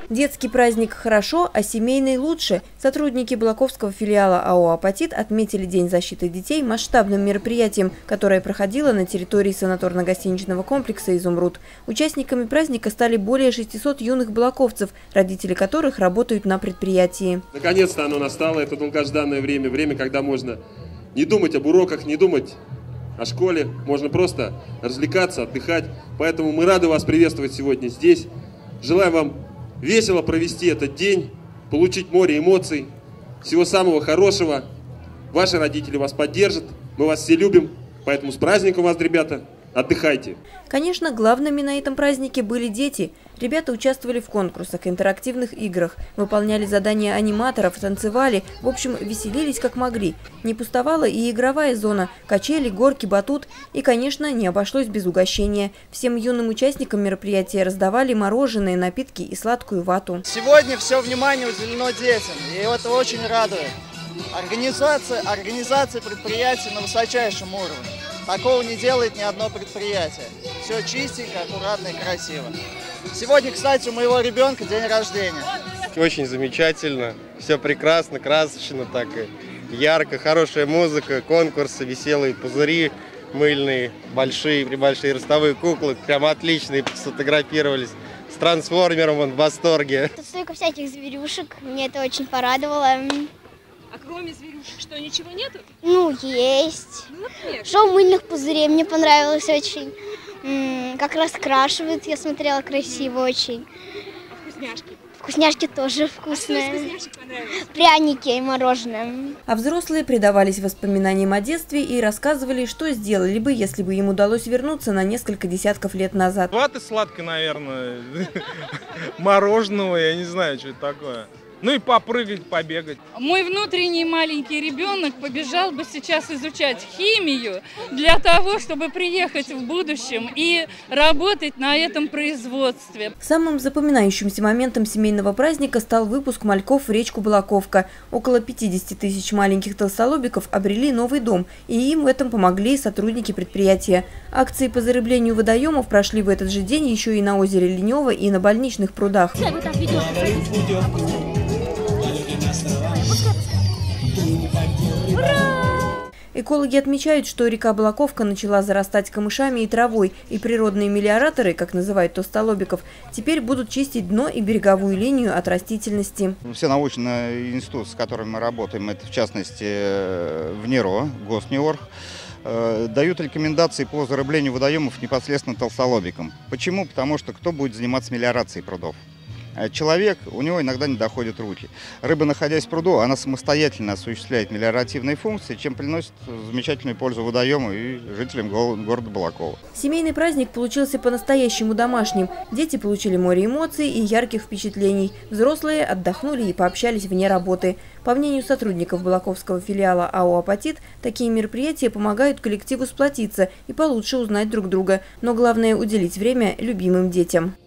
Детский праздник хорошо, а семейный лучше. Сотрудники Балаковского филиала АО «Апатит» отметили День защиты детей масштабным мероприятием, которое проходило на территории санаторно-гостиничного комплекса «Изумруд». Участниками праздника стали более 600 юных балаковцев, родители которых работают на предприятии. Наконец-то оно настало, это долгожданное время, когда можно не думать об уроках, не думать о школе, можно просто развлекаться, отдыхать. Поэтому мы рады вас приветствовать сегодня здесь. Желаем вам весело провести этот день, получить море эмоций, всего самого хорошего. Ваши родители вас поддержат, мы вас все любим, поэтому с праздником вас, ребята, отдыхайте. Конечно, главными на этом празднике были дети. Ребята участвовали в конкурсах, интерактивных играх, выполняли задания аниматоров, танцевали, в общем, веселились как могли. Не пустовала и игровая зона, качели, горки, батут. И, конечно, не обошлось без угощения. Всем юным участникам мероприятия раздавали мороженое, напитки и сладкую вату. Сегодня все внимание уделено детям, и это очень радует. Организация предприятий на высочайшем уровне. Такого не делает ни одно предприятие. Все чистенько, аккуратно и красиво. Сегодня, кстати, у моего ребенка день рождения. Очень замечательно, все прекрасно, красочно, так и ярко, хорошая музыка, конкурсы, веселые пузыри мыльные, большие ростовые куклы, прям отличные, сфотографировались. С трансформером он в восторге. Тут столько всяких зверюшек, мне это очень порадовало. А кроме зверюшек что, ничего нету? Ну, есть. Ну, например? Шоу мыльных пузырей мне понравилось очень. Как раскрашивают, я смотрела, красиво очень. А вкусняшки? Вкусняшки тоже вкусные. А что из вкусняшек понравилось? Пряники и мороженое. А взрослые предавались воспоминаниям о детстве и рассказывали, что сделали бы, если бы им удалось вернуться на несколько десятков лет назад. Ваты сладкой, наверное, мороженого, я не знаю, что это такое. Ну и попрыгать, побегать. Мой внутренний маленький ребенок побежал бы сейчас изучать химию для того, чтобы приехать в будущем и работать на этом производстве. Самым запоминающимся моментом семейного праздника стал выпуск мальков в речку Балаковка. Около 50 тысяч маленьких толстолобиков обрели новый дом, и им в этом помогли сотрудники предприятия. Акции по зарыблению водоемов прошли в этот же день еще и на озере Ленево и на больничных прудах. Экологи отмечают, что река Балаковка начала зарастать камышами и травой, и природные мелиораторы, как называют толстолобиков, теперь будут чистить дно и береговую линию от растительности. Все научные институты, с которыми мы работаем, это в частности ВНИРО, Госнеорг, дают рекомендации по зарыблению водоемов непосредственно толстолобикам. Почему? Потому что кто будет заниматься мелиорацией прудов? Человек, у него иногда не доходят руки. Рыба, находясь в пруду, она самостоятельно осуществляет мелиоративные функции, чем приносит замечательную пользу водоему и жителям города Балакова. Семейный праздник получился по-настоящему домашним. Дети получили море эмоций и ярких впечатлений. Взрослые отдохнули и пообщались вне работы. По мнению сотрудников Балаковского филиала АО «Апатит», такие мероприятия помогают коллективу сплотиться и получше узнать друг друга. Но главное – уделить время любимым детям.